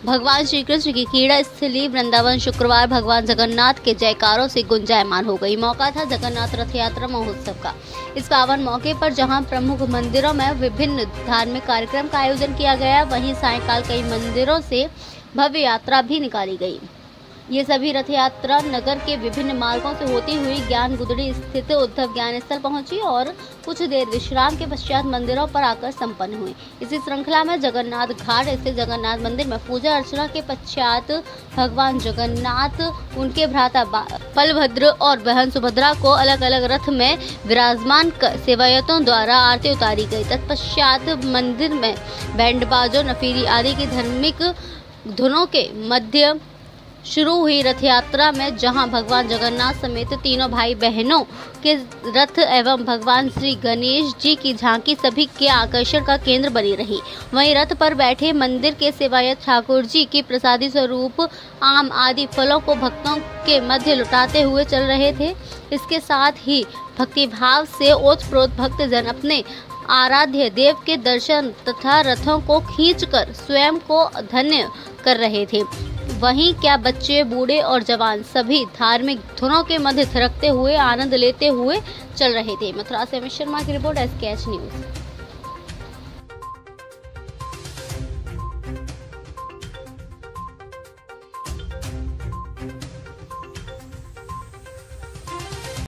भगवान श्री कृष्ण की क्रीड़ा स्थली वृंदावन शुक्रवार भगवान जगन्नाथ के जयकारों से गुंजायमान हो गई। मौका था जगन्नाथ रथ यात्रा महोत्सव का। इस पावन मौके पर जहां प्रमुख मंदिरों में विभिन्न धार्मिक कार्यक्रम का आयोजन किया गया, वहीं सायंकाल कई मंदिरों से भव्य यात्रा भी निकाली गई। ये सभी रथ यात्रा नगर के विभिन्न मार्गों से होती हुई ज्ञान गुदड़ी स्थित उद्धव ज्ञान स्थल पहुंची और कुछ देर विश्राम के पश्चात मंदिरों पर आकर संपन्न हुई। इसी श्रृंखला में जगन्नाथ घाट स्थित जगन्नाथ मंदिर में पूजा अर्चना के पश्चात भगवान जगन्नाथ, उनके भ्राता बलभद्र और बहन सुभद्रा को अलग अलग रथ में विराजमान कर सेवायतों द्वारा आरती उतारी गई। तत्पश्चात मंदिर में बैंड बाजों, नफीरी आदि की धार्मिक धुनों के मध्य शुरू हुई रथ यात्रा में जहां भगवान जगन्नाथ समेत तीनों भाई बहनों के रथ एवं भगवान श्री गणेश जी की झांकी सभी के आकर्षण का केंद्र बनी रही। वहीं रथ पर बैठे मंदिर के सेवायत ठाकुर जी की प्रसादी स्वरूप आम आदि फलों को भक्तों के मध्य लुटाते हुए चल रहे थे। इसके साथ ही भक्तिभाव से ओतप्रोत भक्तजन अपने आराध्य देव के दर्शन तथा रथों को खींचकर स्वयं को धन्य कर रहे थे। वहीं क्या बच्चे, बूढ़े और जवान सभी धार्मिक धुनों के मध्य थिरकते हुए आनंद लेते हुए चल रहे थे। मथुरा से अमित शर्मा की रिपोर्ट, SKH न्यूज।